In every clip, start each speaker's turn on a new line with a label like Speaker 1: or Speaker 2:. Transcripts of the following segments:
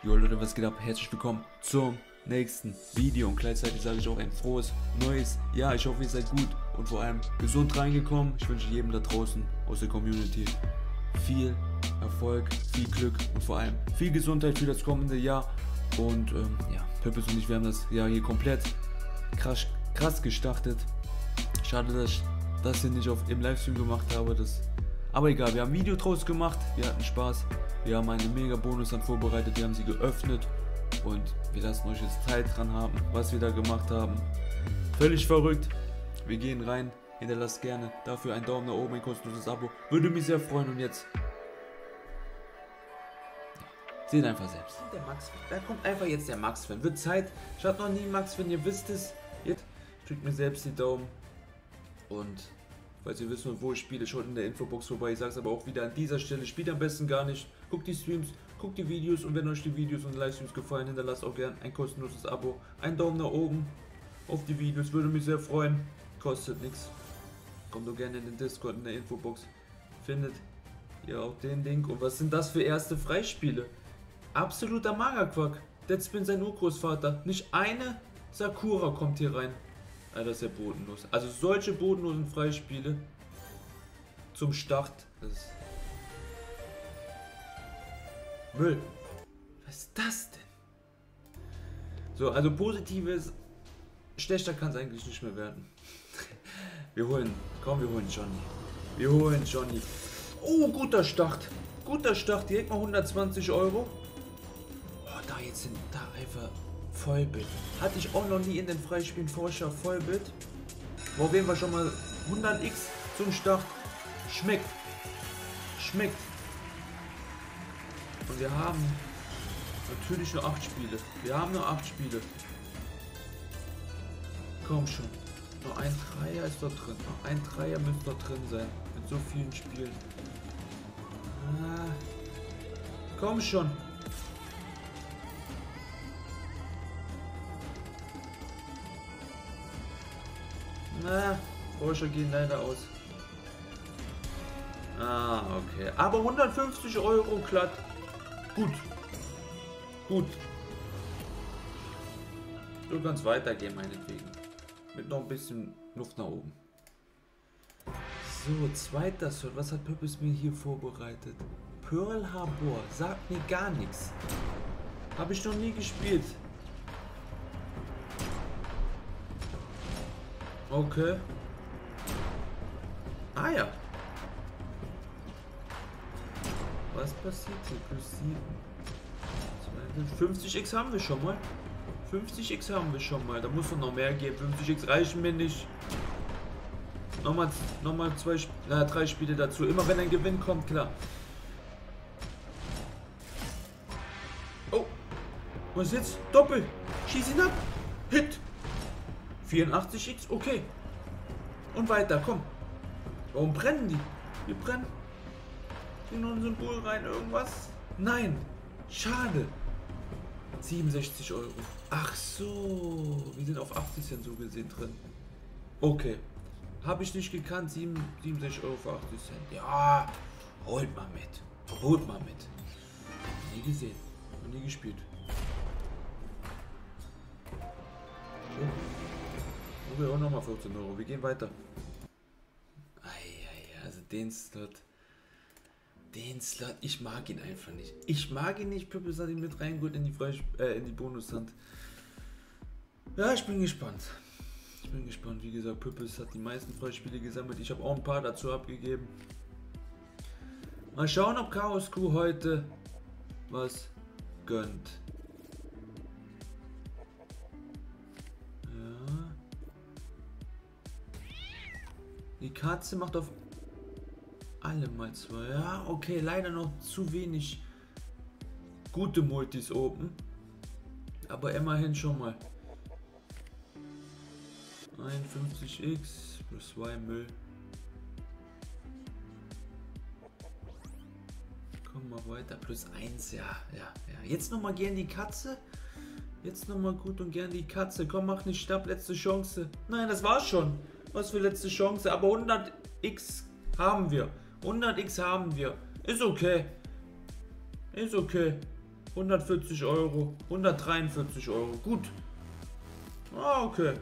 Speaker 1: Jo Leute, was geht ab? Herzlich willkommen zum nächsten Video und gleichzeitig sage ich auch ein frohes neues Jahr. Ich hoffe, ihr seid gut und vor allem gesund reingekommen. Ich wünsche jedem da draußen aus der Community viel Erfolg, viel Glück und vor allem viel Gesundheit für das kommende Jahr. Und ja, Pöppes und ich, wir haben das Jahr hier komplett krass gestartet. Schade, dass ich das hier nicht im Livestream gemacht habe. Aber egal, wir haben ein Video draus gemacht, wir hatten Spaß. Wir haben eine mega Bonus dann vorbereitet, wir haben sie geöffnet und wir lassen euch jetzt Zeit dran haben, was wir da gemacht haben. Völlig verrückt. Wir gehen rein, hinterlasst gerne dafür einen Daumen nach oben, ein kostenloses Abo. Würde mich sehr freuen und jetzt seht einfach selbst. Der Max, da kommt einfach jetzt der Max-Fan. Wird Zeit. Ich hatte noch nie einen Max-Fan, ihr wisst es. Jetzt drückt mir selbst die Daumen und falls ihr wisst, wo ich spiele, schaut in der Infobox vorbei. Ich sage es aber auch wieder an dieser Stelle, spielt am besten gar nicht. Guckt die Streams, guckt die Videos und wenn euch die Videos und Livestreams gefallen, hinterlasst auch gerne ein kostenloses Abo. Einen Daumen nach oben auf die Videos, würde mich sehr freuen. Kostet nichts. Kommt doch gerne in den Discord in der Infobox. Findet ihr auch den Link. Und was sind das für erste Freispiele? Absoluter Magerquack. Deadspin sein Urgroßvater. Nicht eine Sakura kommt hier rein. Alter, das ist ja bodenlos. Also solche bodenlosen Freispiele zum Start. Das ist Müll. Was ist das denn? So, also positives. Schlechter kann es eigentlich nicht mehr werden. Wir holen Johnny. Wir holen Johnny. Oh, guter Start. Guter Start. Direkt mal 120 Euro. Oh, da jetzt sind da einfach Vollbild. Hatte ich auch noch nie in den Freispielen Vorschau Vollbild. Probieren wir schon mal 100x zum Start. Schmeckt. Schmeckt. Und wir haben natürlich nur 8 Spiele. Wir haben nur 8 Spiele. Komm schon. Nur ein Dreier ist dort drin. Noch ein Dreier müsste dort drin sein. Mit so vielen Spielen. Ah. Komm schon. Na, Forscher gehen leider aus. Ah, okay. Aber 150 Euro glatt. Gut. Gut. So kann es weitergehen, meinetwegen. Mit noch ein bisschen Luft nach oben. So, zweiter Slot. Was hat Pöppes mir hier vorbereitet? Pearl Harbor. Sagt mir gar nichts. Habe ich noch nie gespielt. Okay. Ah ja. Was passiert hier? Plus 7. 50x haben wir schon mal. 50x haben wir schon mal. Da muss doch noch mehr geben. 50x reichen mir nicht. Nochmal 3 Spiele dazu. Immer wenn ein Gewinn kommt, klar. Oh. Was jetzt? Doppel. Schieß ihn ab. Hit. 84x, okay. Und weiter, komm. Warum brennen die? Wir brennen. Hier noch ein Symbol rein, irgendwas? Nein. Schade. 67 Euro. Ach so. Wir sind auf 80 Cent so gesehen drin. Okay. Habe ich nicht gekannt. 67 Euro für 80 Cent. Ja. Holt mal mit. Holt mal mit. Nie gesehen. Und nie gespielt. Oh. Okay, auch nochmal 14 Euro. Wir gehen weiter. Also den Slot, ich mag ihn einfach nicht. Ich mag ihn nicht. Pöppes hat ihn mit reingeholt in die Bonushand. Ja, ich bin gespannt. Wie gesagt, Pöppes hat die meisten Freispiele gesammelt. Ich habe auch ein paar dazu abgegeben. Mal schauen, ob Chaos Crew heute was gönnt. Die Katze macht auf alle mal 2. Ja, okay, leider noch zu wenig gute Multis oben. Aber immerhin schon mal. 51x plus 2 Müll. Komm mal weiter. Plus 1, ja. Jetzt nochmal gern die Katze. Jetzt nochmal gut und gern die Katze. Komm, mach nicht Stab, letzte Chance. Nein, das war's schon. Was für letzte Chance, aber 100x haben wir. 100x haben wir. Ist okay. Ist okay. 140 Euro. 143 Euro. Gut. Ah, okay.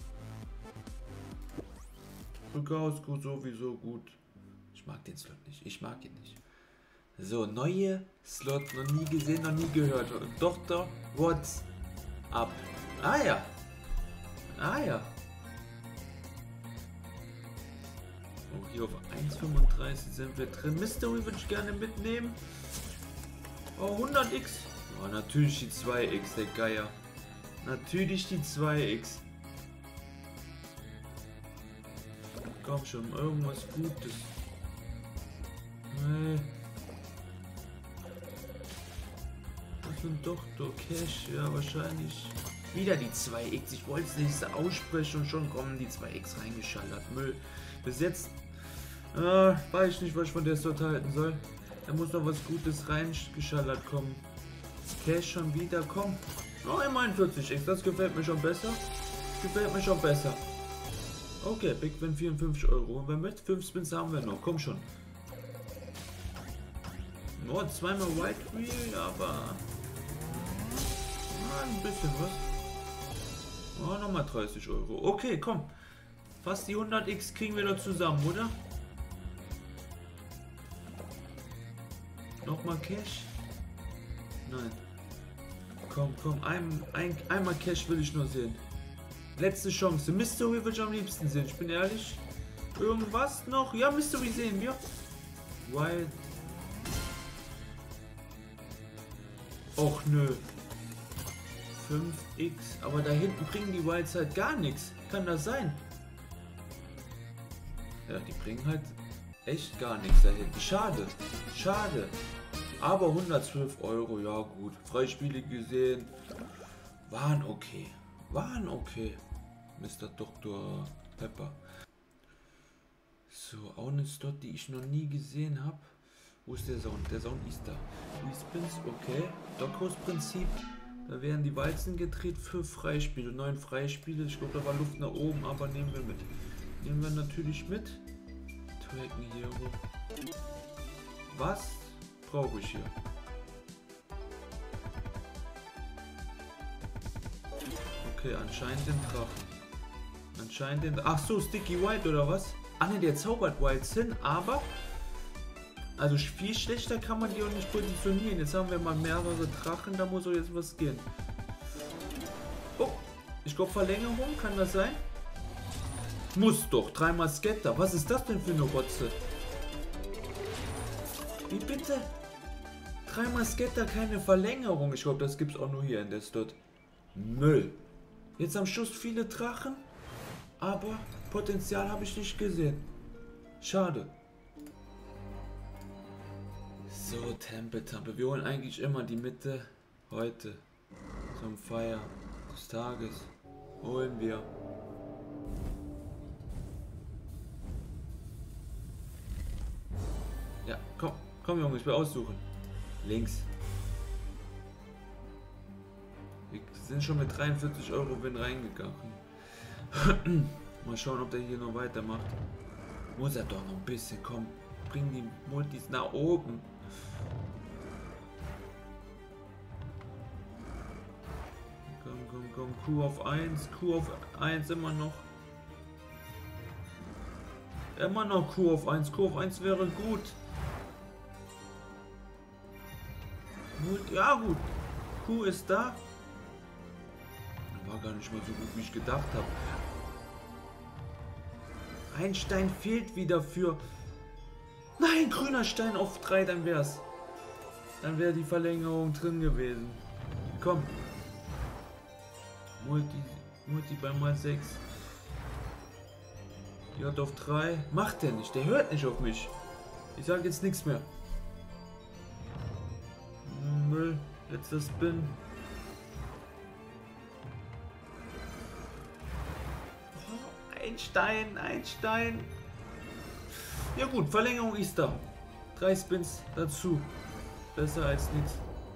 Speaker 1: Rückausku sowieso gut. Ich mag den Slot nicht. Ich mag ihn nicht. So, neue Slot. Noch nie gesehen, noch nie gehört. Dr. What's Up. Ah ja. Ah ja. Oh, hier auf 1,35 sind wir drin. Mystery würde ich gerne mitnehmen. Oh, 100x. Oh, natürlich die 2x, der Geier. Natürlich die 2x. Komm schon, irgendwas Gutes. Nee. Das ist ein Dr. Cash, ja wahrscheinlich. Wieder die 2x. Ich wollte es nicht aussprechen und schon kommen die 2x reingeschallert. Müll. Bis jetzt weiß ich nicht, was ich von der Slot halten soll. Da muss noch was Gutes reingeschallert kommen. Cash schon wieder, komm. Oh, 41x, das gefällt mir schon besser. Gefällt mir schon besser. Okay, Big Win 54 Euro. Und wenn mit 5 Spins haben wir noch. Komm schon. Nur zweimal White Wheel, aber ein bisschen was. Oh, nochmal 30 Euro. Okay, komm. Fast die 100x kriegen wir doch zusammen, oder? Nochmal Cash? Nein. Komm, komm. Einmal Cash will ich nur sehen. Letzte Chance. Mystery will ich am liebsten sehen. Ich bin ehrlich. Irgendwas noch? Ja, Mystery sehen wir. Wild. Och nö. 5x. Aber da hinten bringen die Wilds halt gar nichts. Kann das sein? Ja, die bringen halt echt gar nichts da hinten. Schade. Schade. Aber 112 Euro, ja gut. Freispiele gesehen. Waren okay. Waren okay. Mr. Dr. Pepper. So, auch eine Slot, die ich noch nie gesehen habe. Wo ist der Sound? Der Sound ist da. Respins, okay. Dockhaus-Prinzip. Da werden die Walzen gedreht für Freispiele. 9 Freispiele. Ich glaube, da war Luft nach oben, aber nehmen wir mit. Nehmen wir natürlich mit. Tracken Hero. Was brauche ich hier? Okay, anscheinend den Drachen. Anscheinend den... Ach so, Sticky White oder was? Ah ne, der zaubert Wilds hin, aber... Also viel schlechter kann man die auch nicht positionieren. Jetzt haben wir mal mehrere Drachen, da muss auch jetzt was gehen. Oh, ich glaube Verlängerung, kann das sein? Muss doch, 3-mal Scatter. Was ist das denn für eine Rotze? Wie bitte? 3-mal Scatter, keine Verlängerung. Ich glaube, das gibt es auch nur hier in der Slot. Müll. Jetzt am Schluss viele Drachen, aber Potenzial habe ich nicht gesehen. Schade. So, Tempel. Wir holen eigentlich immer die Mitte. Heute zum Feier des Tages holen wir. Ja, komm Junge, ich will aussuchen. Links. Wir sind schon mit 43 Euro Win reingegangen. Mal schauen, ob der hier noch weitermacht. Muss er doch noch ein bisschen, komm. Bring die Multis nach oben. Komm, Q auf 1 immer noch. Immer noch Q auf 1 wäre gut. Ja gut, Q ist da. War gar nicht mal so gut, wie ich gedacht habe. Ein Stein fehlt wieder für... Nein, grüner Stein auf 3, dann wär's. Dann wäre die Verlängerung drin gewesen. Komm. Multi bei mal 6. J auf 3. Macht der nicht. Der hört nicht auf mich. Ich sage jetzt nichts mehr. Müll. Letzter Spin. Oh, ein Stein. Ja gut, Verlängerung ist da. 3 Spins dazu. Besser als nichts.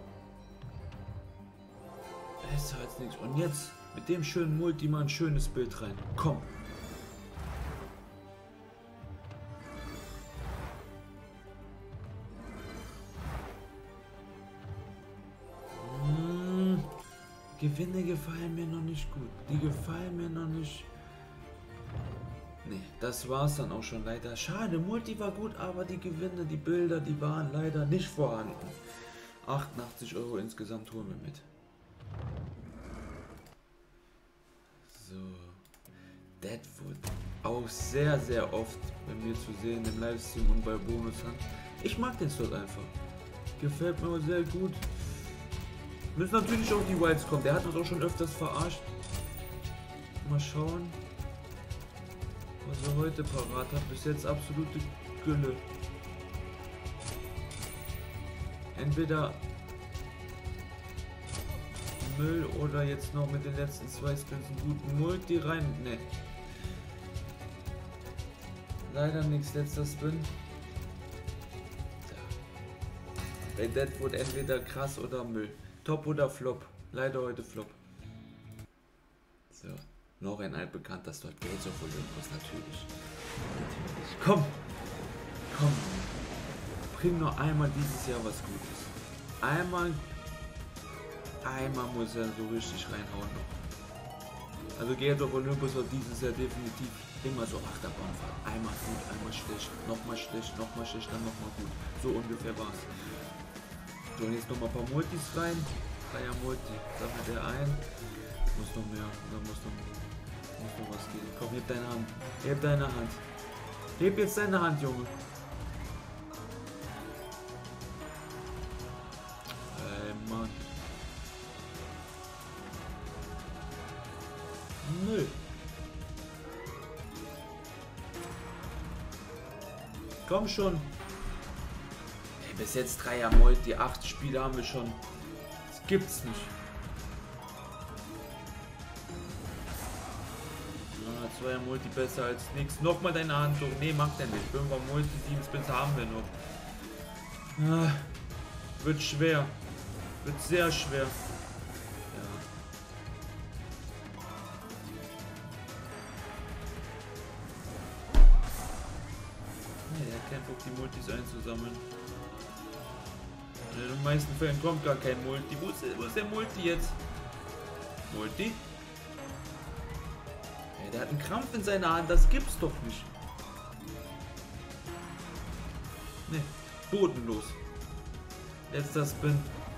Speaker 1: Besser als nichts. Und jetzt mit dem schönen Multi mal ein schönes Bild rein. Komm. Gewinne gefallen mir noch nicht gut. Die gefallen mir noch nicht. Nee, das war's dann auch schon leider. Schade, Multi war gut, aber die Gewinne, die Bilder, die waren leider nicht vorhanden. 88 Euro insgesamt holen wir mit. So. Deadwood. Auch sehr, sehr oft bei mir zu sehen im Livestream und bei Bonus an. Ich mag den Slot einfach. Gefällt mir sehr gut. Müssen natürlich auch die Wilds kommen. Der hat uns auch schon öfters verarscht. Mal schauen, was er heute parat hat. Bis jetzt absolute Gülle. Entweder Müll oder jetzt noch mit den letzten 2 Spins einen guten Multi rein. Ne. Leider nichts. Letzter Spin. Bei Deadwood entweder krass oder Müll. Top oder Flop. Leider heute Flop. So. Noch ein altbekannter Slot. Gates of Olympus natürlich. Komm. Komm. Bring nur einmal dieses Jahr was Gutes. Einmal muss er so richtig reinhauen noch. Also Gates of Olympus wird dieses Jahr definitiv immer so Achterbahnfahrt. Einmal gut, einmal schlecht, nochmal schlecht, dann nochmal gut. So ungefähr war's. So, und jetzt nochmal ein paar Multis rein. Dreier Multi. Sammelt er ein. Muss noch mehr. Da muss noch was gehen. Komm, heb deine Hand. Heb deine Hand. Heb jetzt deine Hand, Junge. Ey, Mann. Nö. Komm schon. Ey, bis jetzt 3er Multi. 8 Spiele haben wir schon. Das gibt's nicht. 2er Multi besser als nichts. Nochmal deine Hand hoch. Nee, macht er nicht. 5er Multi, 7 Spins haben wir noch. Ah, wird schwer. Wird sehr schwer. Ja. Nee, er hat keinen Bock, die Multis einzusammeln. In den meisten Fällen kommt gar kein Multi. Wo ist der Multi jetzt? Multi? Der hat einen Krampf in seiner Hand, das gibt's doch nicht. Ne, bodenlos. Letzter Spin.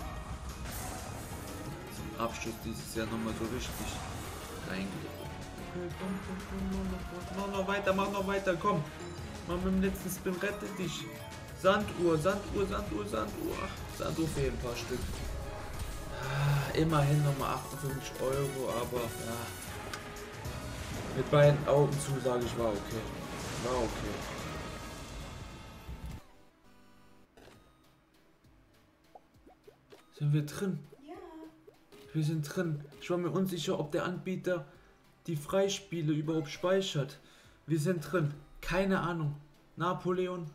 Speaker 1: Zum Abschluss dieses Jahr nochmal so richtig reingelegt. Okay, komm, mach noch weiter, komm. Mach mit dem letzten Spin, rette dich. Sanduhr. Ach, Sanduhr fehlen ein paar Stück. Immerhin nochmal 58 Euro, aber ja. Mit beiden Augen zu, sage ich, war okay. War okay. Sind wir drin? Ja. Wir sind drin. Ich war mir unsicher, ob der Anbieter die Freispiele überhaupt speichert. Wir sind drin. Keine Ahnung. Napoleon.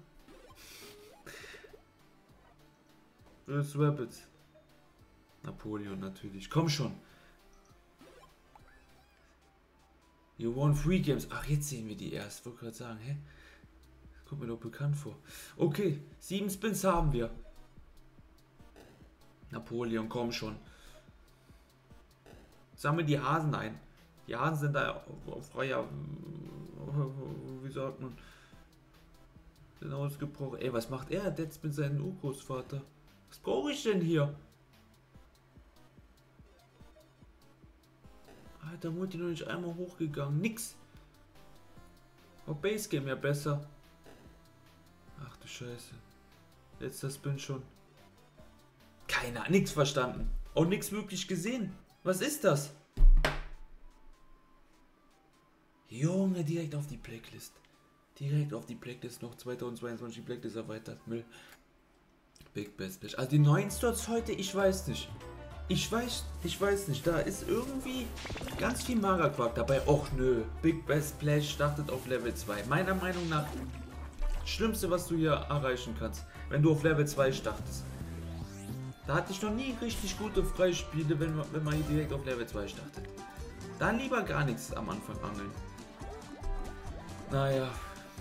Speaker 1: Das Rabbits. Napoleon natürlich. Komm schon. You won 3 Games. Ach, jetzt sehen wir die erst. Ich wollte gerade sagen, hä? Das kommt mir doch bekannt vor. Okay, 7 Spins haben wir. Napoleon, komm schon. Sammel die Hasen ein. Die Hasen sind da auf freier... Wie sagt man? Sind ausgebrochen. Ey, was macht er jetzt mit seinem Urgroßvater? Was brauche ich denn hier? Alter, Multi noch nicht einmal hochgegangen. Nix. Auf Basegame ja besser. Ach du Scheiße. Letzter Spin schon. Keiner, nix verstanden. Auch nix wirklich gesehen. Was ist das? Junge, direkt auf die Blacklist. Direkt auf die Blacklist. Noch 2022 die Blacklist erweitert. Müll. Big Best Splash. Also die neuen Slots heute, ich weiß nicht. Ich weiß nicht, da ist irgendwie ganz viel Magerquark dabei. Och nö, Big Best Splash startet auf Level 2. Meiner Meinung nach das Schlimmste, was du hier erreichen kannst, wenn du auf Level 2 startest. Da hatte ich noch nie richtig gute Freispiele, wenn man hier direkt auf Level 2 startet. Dann lieber gar nichts am Anfang angeln. Naja.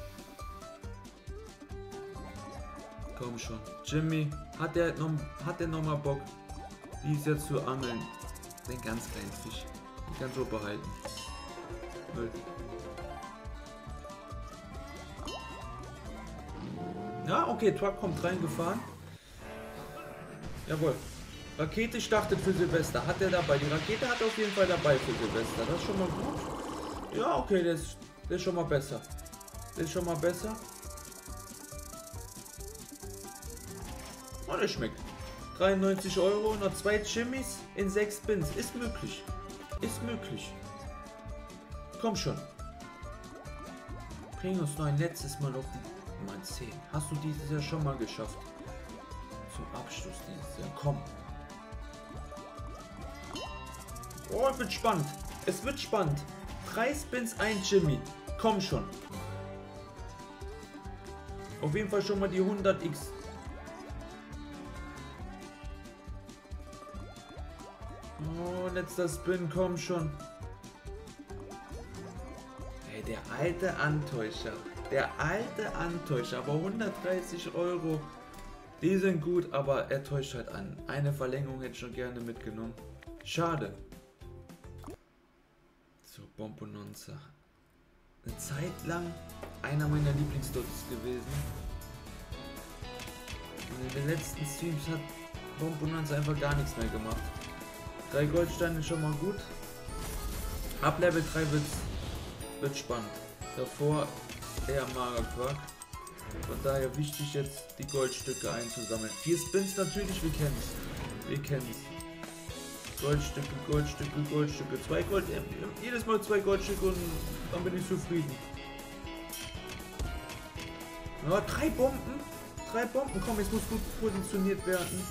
Speaker 1: Komm schon. Jimmy, hat der noch mal Bock? Dies jetzt zu angeln. Den ganz kleinen Fisch. Den kannst du behalten. Müll. Ja, okay, Truck kommt reingefahren. Jawohl. Rakete startet für Silvester. Hat er dabei. Die Rakete hat auf jeden Fall dabei für Silvester. Das ist schon mal gut. Ja, okay, das ist schon mal besser. Das ist schon mal besser. Oh, das schmeckt. 93 Euro, noch 2 Chimmis in 6 Spins. Ist möglich. Ist möglich. Komm schon. Bring uns noch ein letztes Mal auf die Nummer 10. Hast du dieses Jahr schon mal geschafft? Zum Abschluss dieses Jahr. Komm. Oh, es wird spannend. Es wird spannend. 3 Spins, 1 Jimmy. Komm schon. Auf jeden Fall schon mal die 100x. Oh, letzter Spin, komm schon. Hey, der alte Antäuscher. Der alte Antäuscher. Aber 130 Euro. Die sind gut, aber er täuscht halt an. Eine Verlängerung hätte ich schon gerne mitgenommen. Schade. So, Bombonanza. Eine Zeit lang einer meiner Lieblingsdots gewesen. Und in den letzten Streams hat Bombonanza einfach gar nichts mehr gemacht. 3 Goldsteine schon mal gut. Ab Level 3 wird spannend. Davor eher mager Quark. Von daher wichtig jetzt die Goldstücke einzusammeln. 4 Spins natürlich, wir kennen es. Wir kennen es. Goldstücke, Goldstücke, Goldstücke. 2 Gold, jedes Mal 2 Goldstücke und dann bin ich zufrieden. Ja, 3 Bomben. 3 Bomben, komm, jetzt muss gut positioniert werden.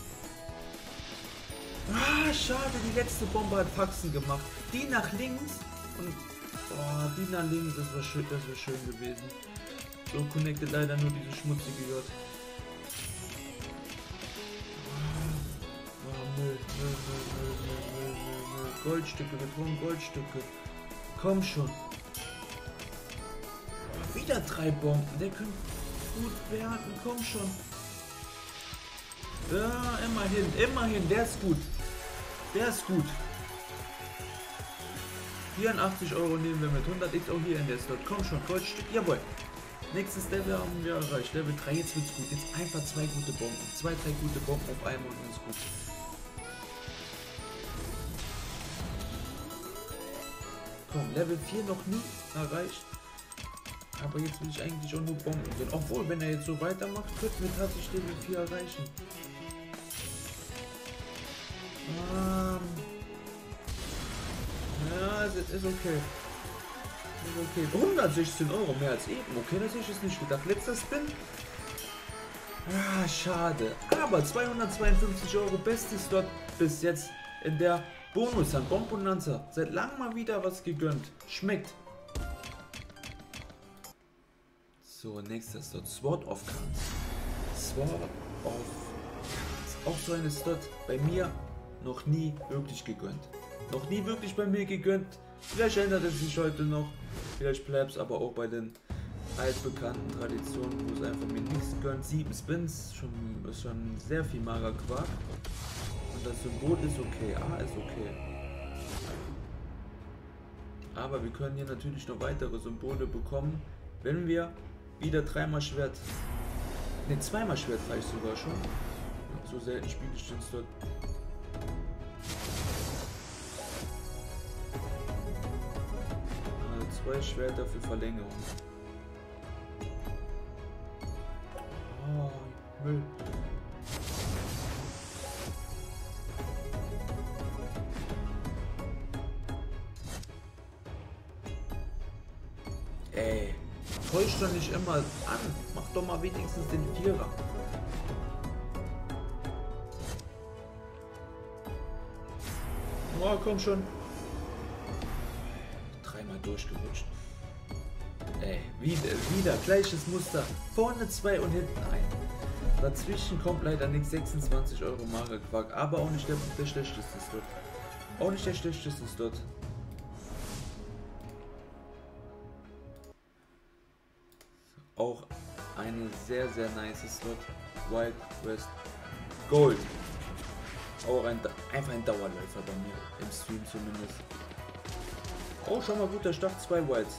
Speaker 1: Ah, schade, die letzte Bombe hat Faxen gemacht. Die nach links und oh, die nach links, das wäre schön gewesen. So connected leider nur diese schmutzige J. Oh, Müll. Goldstücke, wir brauchen Goldstücke. Komm schon. Oh, wieder 3 Bomben, der könnte gut werden, komm schon. Ja, immerhin, der ist gut. Der ist gut. 84 Euro nehmen wir mit 100x auch hier in der Slot. Komm schon, Goldstück, jawohl. Nächstes Level haben wir erreicht. Level 3, jetzt wird's gut. Jetzt einfach 2 gute Bomben. 2, 3 gute Bomben auf einmal und dann ist gut. Komm, Level 4 noch nie erreicht. Aber jetzt will ich eigentlich auch nur Bomben sehen. Obwohl, wenn er jetzt so weitermacht, könnten wir tatsächlich Level 4 erreichen. Ja, es ist okay. Ist okay. 116 Euro mehr als eben. Okay, das hätte ich jetzt nicht gedacht. Letzter Spin. Ah, schade. Aber 252 Euro bestes dort bis jetzt in der Bonus an Bombonanza. Seit langem mal wieder was gegönnt. Schmeckt. So, nächster Slot. Sword of Cards. Sword of Cards. Auch so eine Slot bei mir noch nie wirklich gegönnt. Noch nie wirklich bei mir gegönnt. Vielleicht ändert es sich heute noch. Vielleicht bleibt es aber auch bei den altbekannten Traditionen, wo es einfach mir nichts gönnt. 7 Spins, ist schon sehr viel mager Quark. Und das Symbol ist okay. A ist okay. Aber wir können hier natürlich noch weitere Symbole bekommen, wenn wir wieder 3-mal Schwert, ne, 2-mal Schwert reicht sogar schon. So selten spiele ich den dort. 2 Schwerter für Verlängerung. Oh, Müll. Ey, täusch doch nicht immer an. Mach doch mal wenigstens den Vierer. Oh, komm schon. Durchgerutscht. Ey, wieder gleiches Muster. Vorne 2 und hinten 1. Dazwischen kommt leider nichts. 26 Euro mager Quark, aber auch nicht der schlechteste Slot. Auch nicht der schlechteste Slot. Auch eine sehr nice Slot. Wild West Gold. Auch einfach ein Dauerläufer bei mir, im Stream zumindest. Oh, schon mal guter Start, 2 Whites.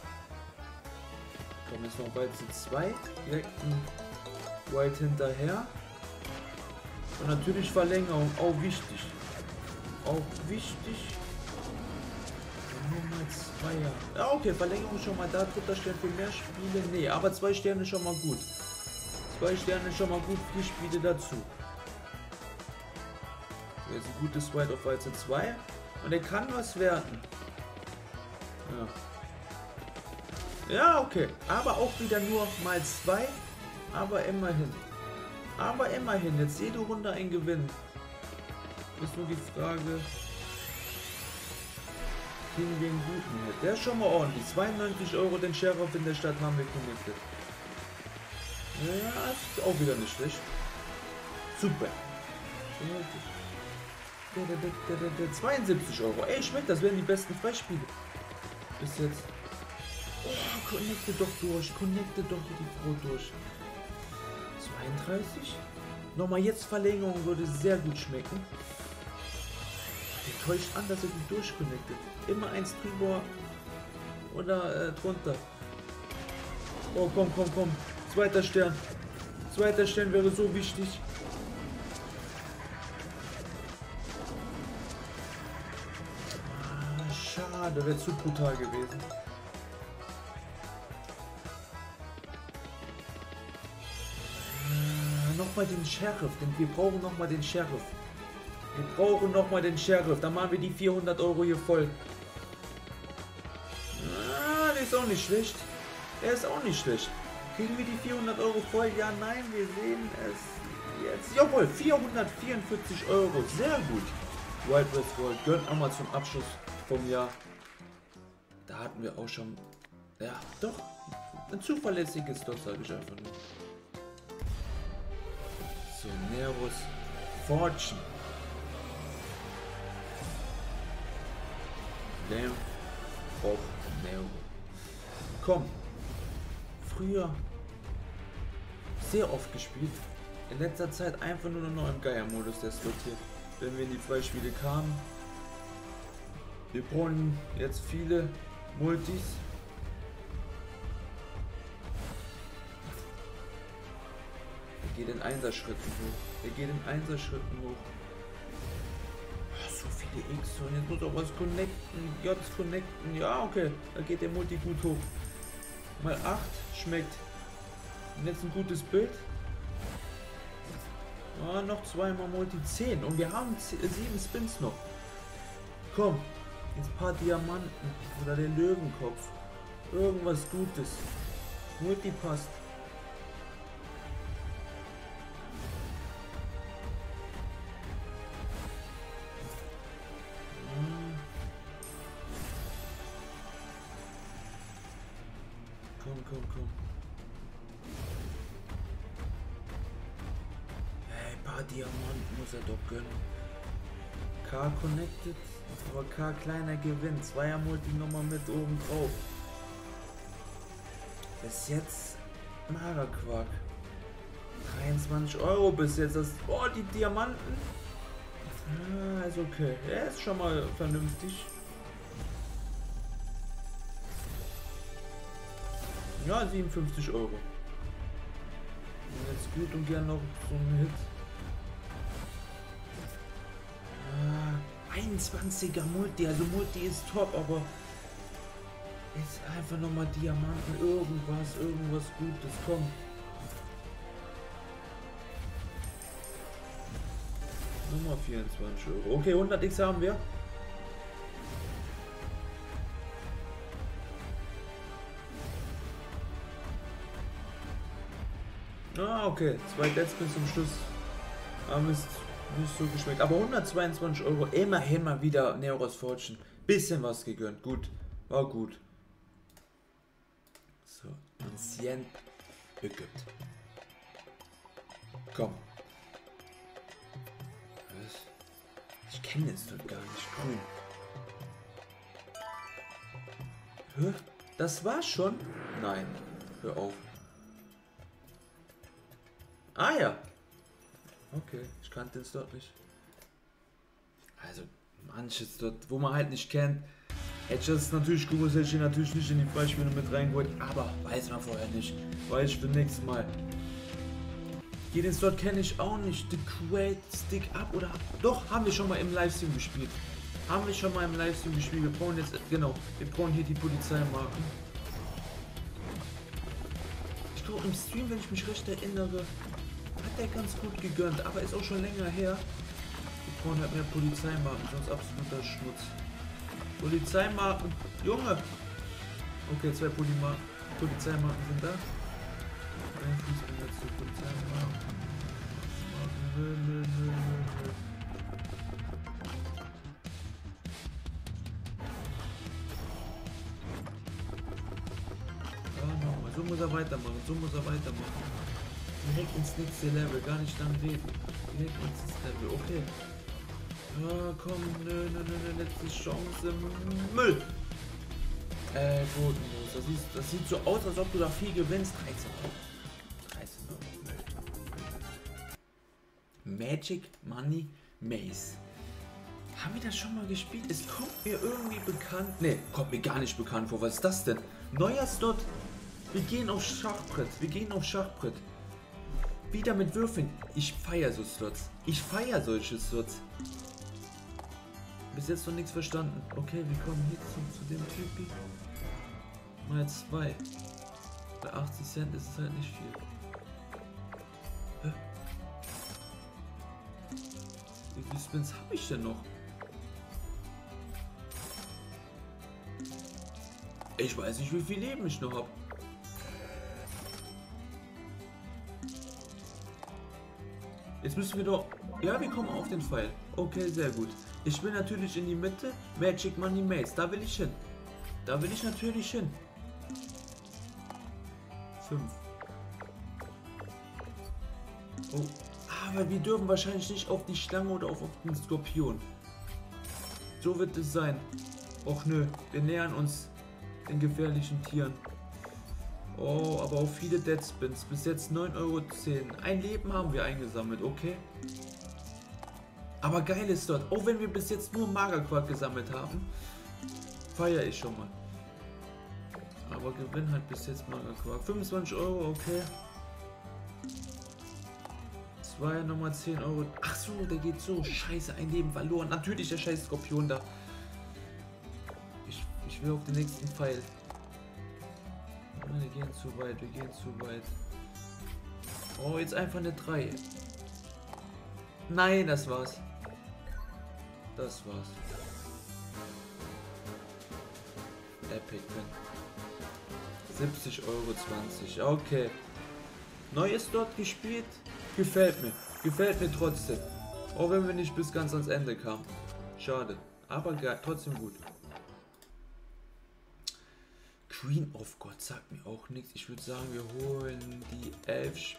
Speaker 1: Kommen jetzt noch White 2, direkt ein White hinterher. Und natürlich Verlängerung, auch wichtig. Auch wichtig. Nur mal 2er. Ja, okay, Verlängerung schon mal da, 3. Stern für mehr Spiele. Nee, aber 2 Sterne schon mal gut. 2 Sterne schon mal gut, 4 Spiele dazu. Jetzt ein gutes White auf Weizen 2. Und er kann was werden. Ja. Ja, okay. Aber auch wieder nur mal 2. Aber immerhin. Aber immerhin. Jetzt jede Runde ein Gewinn. Ist nur die Frage. Kriegen wir einen guten Hit. Der ist schon mal ordentlich. 92 Euro den Sheriff in der Stadt haben wir connected. Ja, ist auch wieder nicht schlecht. Super. 72 Euro. Ey, schmeckt, das wären die besten Freispiele. Bis jetzt. Oh, connecte doch durch. Connecte doch die Pro durch. 32. Nochmal jetzt Verlängerung würde sehr gut schmecken. Der täuscht an, dass er die durchconnectet. Immer eins drüber oder drunter. Oh, komm, komm, komm. 2. Stern. 2. Stern wäre so wichtig. Ah, schade, wäre zu brutal gewesen. Nochmal den Sheriff, denn wir brauchen nochmal den Sheriff. Wir brauchen nochmal den Sheriff. Dann machen wir die 400 Euro hier voll. Ah, der ist auch nicht schlecht. Der ist auch nicht schlecht. Kriegen wir die 400 Euro voll? Ja, nein, wir sehen es jetzt. Jawohl, 444 Euro. Sehr gut. Wild West World gönnt auch mal zum Abschluss vom Jahr. Da hatten wir auch schon. Ja, doch. Ein zuverlässiges Dot, sage ich einfach nur. So, Nervus Fortune. Lamp of Nero. Komm. Früher sehr oft gespielt. In letzter Zeit einfach nur noch im Geier-Modus der Slot hier. Wenn wir in die Freispiele kamen. Wir brauchen jetzt viele Multis. Er geht in Einser-Schritten hoch. Er geht in Einser-Schritten hoch. So viele X und jetzt muss auch was connecten. J connecten. Ja, okay. Da geht der Multi gut hoch. Mal 8 schmeckt. Und jetzt ein gutes Bild. Ah, noch zweimal Multi 10. Und wir haben 7 Spins noch. Komm. Jetzt ein paar Diamanten. Oder der Löwenkopf. Irgendwas Gutes. Multi passt. Komm. Hey, ein paar Diamanten muss er doch gönnen. K connected, aber K kleiner Gewinn. 2er Multi nochmal mit oben drauf. Bis jetzt Magerquark. 23 Euro bis jetzt. Das, oh, die Diamanten. Ah, ist okay. Er ist schon mal vernünftig. Ja, 57 Euro. Und jetzt gut und gern noch so ein Hit. Ah, 21er Multi, also Multi ist top, aber jetzt einfach nochmal Diamanten, irgendwas Gutes, komm. Nummer 24 Euro. Okay, 100 X haben wir. Ah, okay. 2 Deadspins zum Schluss. Aber ist nicht so geschmeckt. Aber 122 Euro. Immerhin mal wieder Neros Fortune. Bisschen was gegönnt. Gut. War gut. So. Ancien Ägypt. Komm. Was? Ich kenne es dort gar nicht. Grün. Hä? Das war's schon? Nein. Hör auf. Ah ja. Okay, ich kannte es dort nicht. manches dort, wo man halt nicht kennt. Hätte ich das natürlich gewusst, hätte ich natürlich nicht in die Freispiele mit reingeholt, aber weiß man vorher nicht. Weiß ich für nächstes Mal. Jeden Slot kenne ich auch nicht. The Great Stick Up oder... Doch, haben wir schon mal im Livestream gespielt. Haben wir schon mal im Livestream gespielt. Wir brauchen jetzt... Genau, wir brauchen hier die Polizeimarken. Ich glaube im Stream, wenn ich mich recht erinnere, hat der ganz gut gegönnt. Aber ist auch schon länger her. Wir brauchen halt mehr Polizeimarken, sonst absoluter Schmutz. Polizeimarken. Junge! Okay, 2 Polizeimarken sind da. Ein Fußball jetzt zur Polizeimarken. So muss er weitermachen, so muss er weitermachen. Direkt ins nächste Level, gar nicht lang reden. Direkt ins nächste Level, okay. Ja, komm, nö, letzte Chance. Müll! Bodenlos. Das sieht so aus, als ob du da viel gewinnst. 13 Euro. 13 Euro. Müll. Magic Money Maze. Haben wir das schon mal gespielt? Es kommt mir irgendwie bekannt. Ne, kommt mir gar nicht bekannt vor. Was ist das denn? Neuer Slot. Wir gehen auf Schachbrett. Wir gehen auf Schachbrett. Wieder mit Würfeln. Ich feiere so Slots. Ich feiere solche Slots. Bis jetzt noch nichts verstanden. Okay, wir kommen hier zu dem Typi. Mal 2. Bei 80 Cent ist es halt nicht viel. Hä? Wie viele Spins habe ich denn noch? Ich weiß nicht, wie viel Leben ich noch habe. Jetzt müssen wir doch... Ja, wir kommen auf den Pfeil. Okay, sehr gut. Ich will natürlich in die Mitte. Magic Money Maze. Da will ich hin. Da will ich natürlich hin. 5. Oh. Aber wir dürfen wahrscheinlich nicht auf die Schlange oder auf den Skorpion. So wird es sein. Och nö. Wir nähern uns den gefährlichen Tieren. Oh, aber auch viele Deadspins. Bis jetzt 9,10 Euro. Ein Leben haben wir eingesammelt, okay? Aber geil ist dort. Auch wenn wir bis jetzt nur Magerquark gesammelt haben, feiere ich schon mal. Aber Gewinn halt bis jetzt Magerquark. 25 Euro, okay. 2, nochmal 10 Euro. Ach so, der geht so. Scheiße, ein Leben verloren. Natürlich der scheiß Skorpion da. Ich will auf den nächsten Pfeil. Wir gehen zu weit, wir gehen zu weit. Oh, jetzt einfach eine 3. Nein, das war's. Das war's. Epic Win. 70,20 Euro. Okay. Neues dort gespielt. Gefällt mir. Gefällt mir trotzdem. Auch wenn wir nicht bis ganz ans Ende kamen. Schade. Aber geil, trotzdem gut. Queen of God sagt mir auch nichts. Ich würde sagen, wir holen die 11.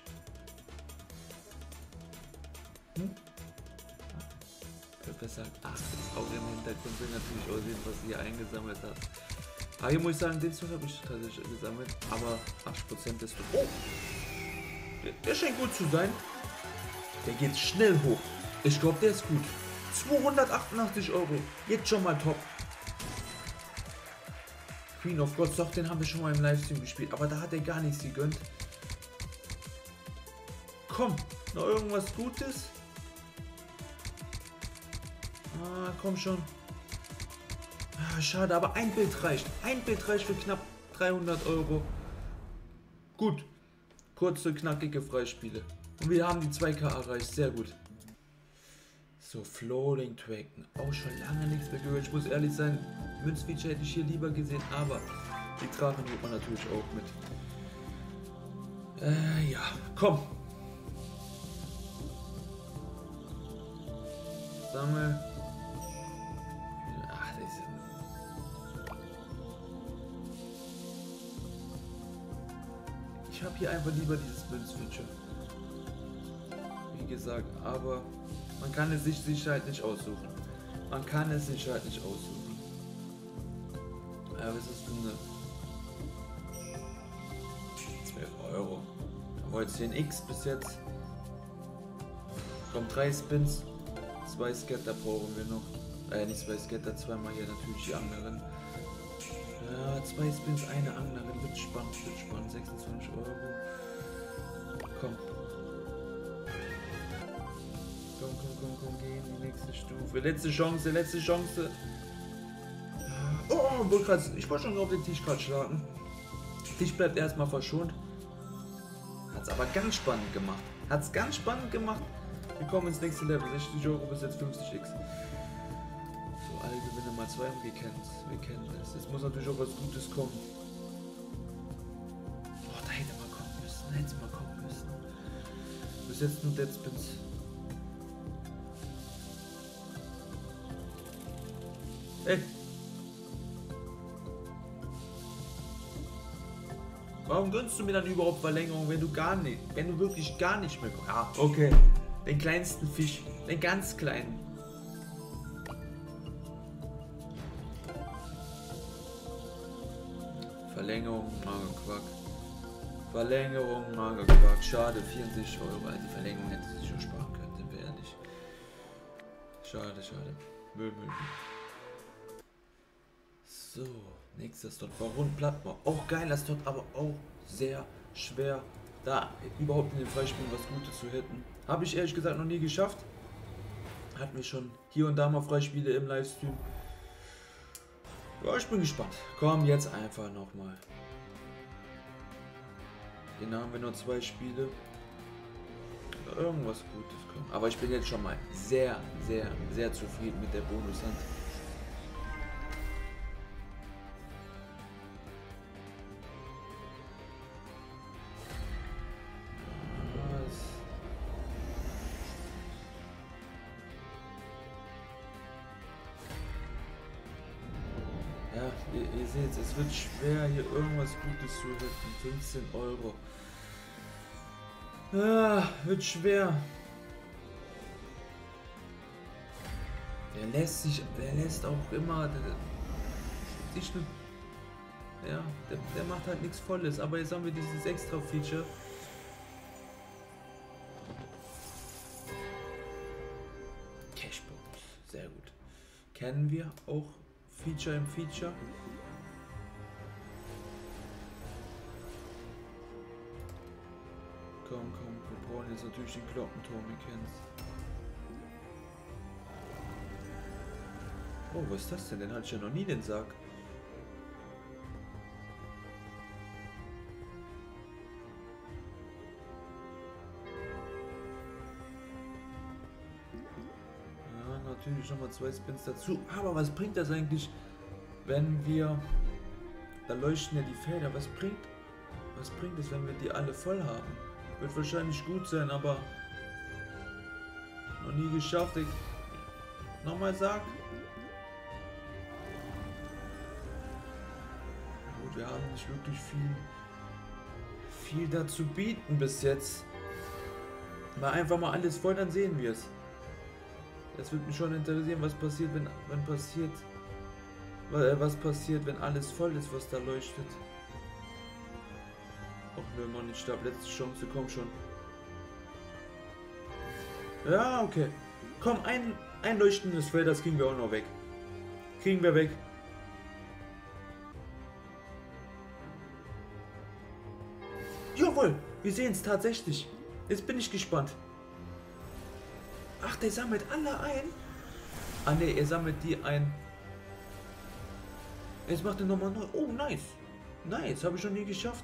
Speaker 1: Pepper sagt 8. Ist auch im Hintergrund. Will natürlich auch sehen, was sie hier eingesammelt hat. Aber hier muss ich sagen, den Zug habe ich tatsächlich gesammelt. Aber 8% ist... Oh! Der scheint gut zu sein. Der geht schnell hoch. Ich glaube, der ist gut. 288 Euro. Jetzt schon mal top. Queen of God, doch, den haben wir schon mal im Livestream gespielt, aber da hat er gar nichts gegönnt. Komm, noch irgendwas Gutes? Ah, komm schon. Ah, schade, aber ein Bild reicht. Ein Bild reicht für knapp 300 Euro. Gut. Kurze, knackige Freispiele. Und wir haben die 2K erreicht, sehr gut. So, Floating Tracken. Auch schon lange nichts mehr gehört. Ich muss ehrlich sein, Münzfeature hätte ich hier lieber gesehen, aber die Drachen holt man natürlich auch mit. Ja, komm. Sammel. Ach, das ist... Ich habe hier einfach lieber dieses Münzfeature. Wie gesagt, aber man kann es sich halt nicht aussuchen. Man kann es sich halt nicht aussuchen. Ja, was ist denn das? 12 Euro. Haben wir jetzt 10x bis jetzt. Kommt 3 Spins. 2 Scatter brauchen wir noch. Nicht zwei Scatter, zweimal hier natürlich die Anglerin. Ja, 2 Spins, eine Anglerin. Wird spannend, 26 Euro. Komm. Komm, geh in die nächste Stufe. Letzte Chance. Oh, ich wollte schon auf den Tisch gerade schlagen. Der Tisch bleibt erstmal verschont. Hat's aber ganz spannend gemacht. Wir kommen ins nächste Level. 60 Euro bis jetzt 50x. So, alle Gewinne mal 2 und wir kennen es. Es muss natürlich auch was Gutes kommen. Oh, da hätte man kommen müssen. Bis jetzt nur Dead Spins. Ey! Warum gönnst du mir dann überhaupt Verlängerung, wenn du wirklich gar nicht mehr kommst? Ah, okay. Den kleinsten Fisch. Den ganz kleinen. Verlängerung, Magerquark. Schade, 64 Euro. Die Verlängerung hätte sich schon sparen können, sind wir ehrlich. Schade. Müll. So, nächster Slot. Baron Plattmar. Auch geiler Slot, aber auch sehr schwer, da überhaupt in den Freispielen was Gutes zu hätten. Habe ich ehrlich gesagt noch nie geschafft. Hatten wir schon hier und da mal Freispiele im Livestream. Ja, ich bin gespannt. Komm, jetzt einfach nochmal. Hier haben wir noch 2 Spiele. Irgendwas Gutes kommt. Aber ich bin jetzt schon mal sehr zufrieden mit der Bonushand. Ja, ihr seht, es wird schwer, hier irgendwas Gutes zu retten. 15 Euro. Ja, wird schwer. Der lässt auch immer ja, der macht halt nichts Volles, aber jetzt haben wir dieses extra Feature. Cashbonus, sehr gut. Kennen wir auch Feature im Feature. Komm, wir brauchen jetzt natürlich den Glockenturm, ihr kennt's. Oh, was ist das denn? Den hatte ich ja noch nie, den Sack. Ja, natürlich nochmal 2 Spins dazu. Aber was bringt das eigentlich, wenn wir... Da leuchten ja die Felder. Was bringt es, wenn wir die alle voll haben? Wird wahrscheinlich gut sein, aber... Noch nie geschafft. Nochmal sag. Gut, wir haben nicht wirklich viel dazu bieten bis jetzt. Mal einfach mal alles voll, dann sehen wir es. Das würde mich schon interessieren, was passiert, was passiert, wenn alles voll ist, was da leuchtet. Och ne, Mann, ich sterbe, letzte Chance, komm schon. Ja, okay. Komm, ein leuchtendes Feld, das kriegen wir auch noch weg. Kriegen wir weg. Jawohl, wir sehen es tatsächlich. Jetzt bin ich gespannt. Ach, der sammelt alle ein? Ah ne, er sammelt die ein. Jetzt macht er nochmal neu. Oh, nice. Nice, habe ich schon nie geschafft.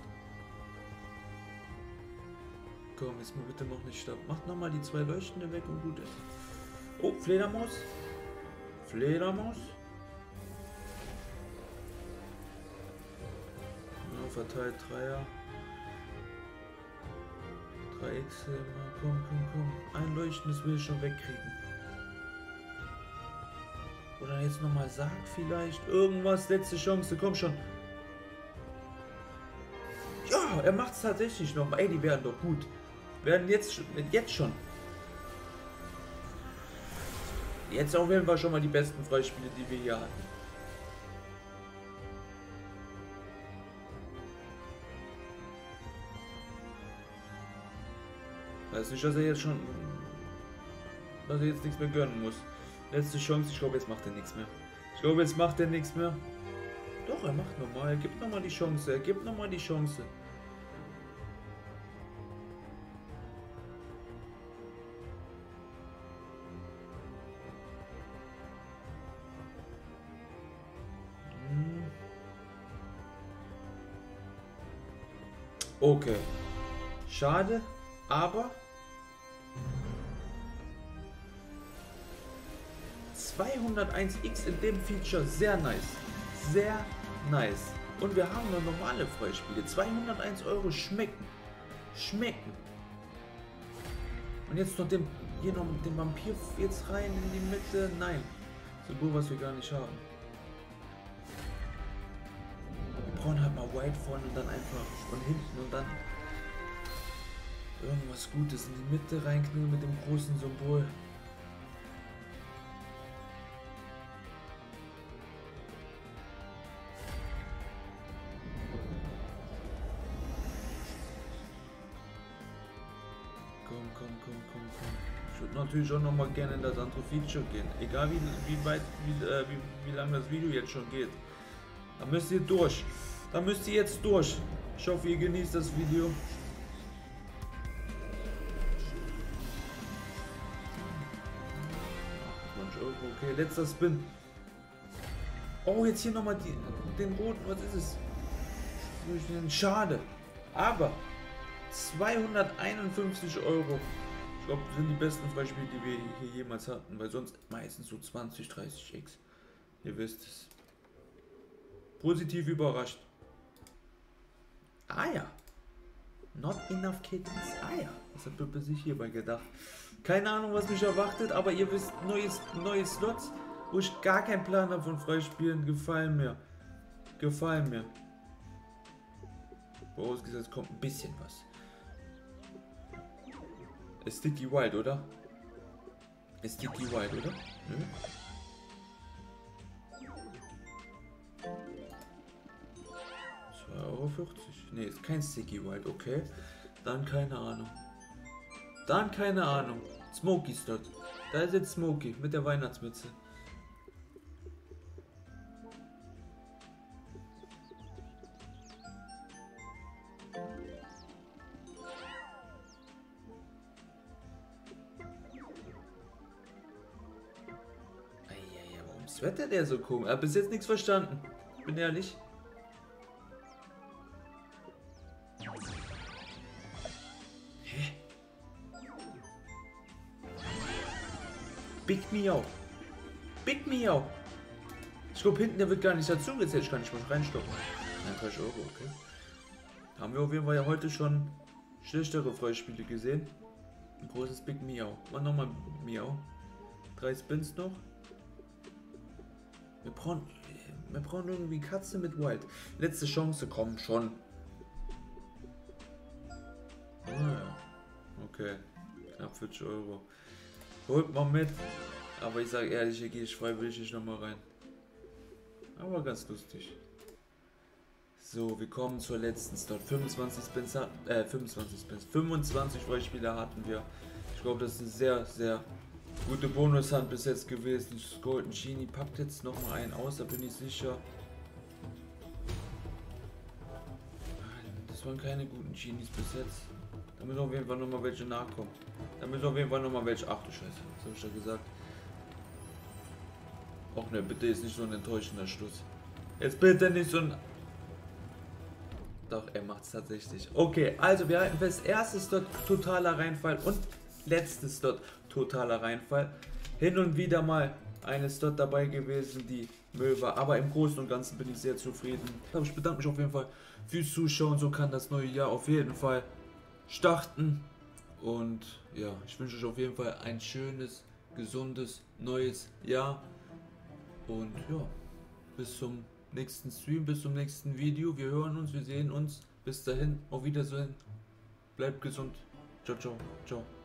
Speaker 1: Komm, jetzt mal bitte noch nicht stopp. Macht nochmal die 2 Leuchtende weg und gut ist. Oh, Fledermaus. Fledermaus. Ja, verteilt Dreier. 3x. Komm. Ein leuchtendes will ich schon wegkriegen. Oder jetzt nochmal Sarg vielleicht. Irgendwas, letzte Chance, komm schon. Ja, er macht es tatsächlich noch. Ey, die werden doch gut. Werden jetzt schon. Jetzt auf jeden Fall schon mal die besten Freispiele, die wir hier hatten. Weiß nicht, dass er jetzt nichts mehr gönnen muss. Letzte Chance. Ich glaube, jetzt macht er nichts mehr. Ich glaube, jetzt macht er nichts mehr. Doch, er macht nochmal. Er gibt nochmal die Chance. Er gibt nochmal die Chance. Okay. Schade, aber 201x in dem Feature, sehr nice. Sehr nice. Und wir haben noch normale Freispiele. 201 Euro schmecken. Schmecken. Und jetzt noch hier noch den Vampir jetzt rein in die Mitte. Nein. Symbol, was wir gar nicht haben. Wir brauchen halt mal White vorne und dann einfach von hinten und dann irgendwas Gutes in die Mitte reinknallen mit dem großen Symbol. Komm. Ich würde natürlich auch noch mal gerne in das andere Feature gehen. Egal wie lange das Video jetzt schon geht. Da müsst ihr durch. Da müsst ihr jetzt durch. Ich hoffe, ihr genießt das Video. Okay, letzter Spin. Oh, jetzt hier nochmal den roten. Was ist es? Schade. Aber 251 Euro. Ich glaube, das sind die besten Freispiele, die wir hier jemals hatten. Weil sonst meistens so 20, 30x. Ihr wisst es. Positiv überrascht. Ah ja. Not enough kittens. Ah ja. Was hat Bippe sich hierbei gedacht? Keine Ahnung, was mich erwartet, aber ihr wisst, neue Slots, wo ich gar keinen Plan habe von Freispielen, gefallen mir. Vorausgesetzt kommt ein bisschen was. Ist Sticky Wild, oder? Ist Sticky Wild, oder? Nö. €2,40. Ne, ist kein Sticky Wild, okay. Dann keine Ahnung. Smokey ist dort. Da ist jetzt Smokey mit der Weihnachtsmütze. Warum sweatet der so komisch? Ich habe bis jetzt nichts verstanden. Bin ehrlich. Big Miau. Ich glaube, hinten der wird gar nicht dazu gezählt. Ich kann nicht mal reinstoppen. 31 Euro, okay. Haben wir auf jeden Fall ja heute schon schlechtere Freispiele gesehen. Ein großes Big Miau. Mach nochmal Miau. 3 Spins noch. Wir brauchen irgendwie Katze mit Wild. Letzte Chance, komm schon. Oh ja. Okay. Knapp 40 Euro. Holt mal mit. Aber ich sage ehrlich, hier gehe ich freiwillig nicht nochmal rein. Aber ganz lustig. So, wir kommen zur letzten Start. 25 Freispieler hatten wir. Ich glaube, das ist eine sehr, sehr gute Bonushand bis jetzt gewesen. Das Golden Genie packt jetzt nochmal einen aus, da bin ich sicher. Das waren keine guten Genies bis jetzt. Da müssen auf jeden Fall nochmal welche nachkommen. Ach du Scheiße, was habe ich da gesagt? Och ne, bitte ist nicht so ein enttäuschender Schluss. Jetzt bitte nicht so ein... Doch, er macht es tatsächlich. Okay, also wir halten fest, erstes dort totaler Reinfall und letztes dort totaler Reinfall. Hin und wieder mal eine Slot dabei gewesen, die Müll war, aber im Großen und Ganzen bin ich sehr zufrieden. Ich bedanke mich auf jeden Fall fürs Zuschauen, so kann das neue Jahr auf jeden Fall starten. Und ja, ich wünsche euch auf jeden Fall ein schönes, gesundes, neues Jahr. Und ja, bis zum nächsten Stream, bis zum nächsten Video. Wir hören uns, wir sehen uns. Bis dahin, auf Wiedersehen. Bleibt gesund. Ciao, ciao, ciao.